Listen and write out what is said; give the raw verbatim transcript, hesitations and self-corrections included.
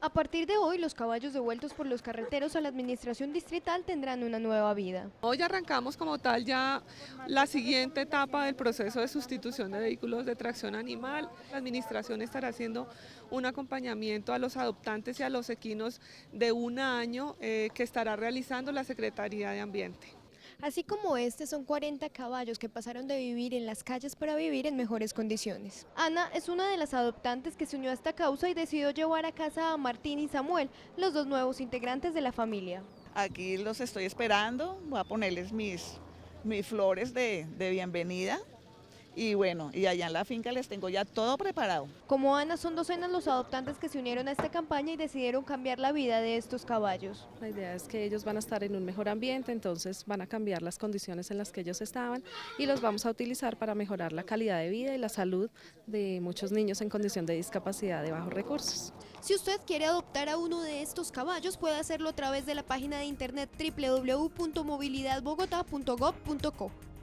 A partir de hoy, los caballos devueltos por los carreteros a la administración distrital tendrán una nueva vida. Hoy arrancamos como tal ya la siguiente etapa del proceso de sustitución de vehículos de tracción animal. La administración estará haciendo un acompañamiento a los adoptantes y a los equinos de un año eh, que estará realizando la Secretaría de Ambiente. Así como este, son cuarenta caballos que pasaron de vivir en las calles para vivir en mejores condiciones. Ana es una de las adoptantes que se unió a esta causa y decidió llevar a casa a Martín y Samuel, los dos nuevos integrantes de la familia. Aquí los estoy esperando, voy a ponerles mis, mis flores de, de bienvenida. Y bueno, y allá en la finca les tengo ya todo preparado. Como Ana, son docenas los adoptantes que se unieron a esta campaña y decidieron cambiar la vida de estos caballos. La idea es que ellos van a estar en un mejor ambiente, entonces van a cambiar las condiciones en las que ellos estaban y los vamos a utilizar para mejorar la calidad de vida y la salud de muchos niños en condición de discapacidad de bajos recursos. Si usted quiere adoptar a uno de estos caballos, puede hacerlo a través de la página de internet doble u doble u doble u punto movilidad bogotá punto gob punto co.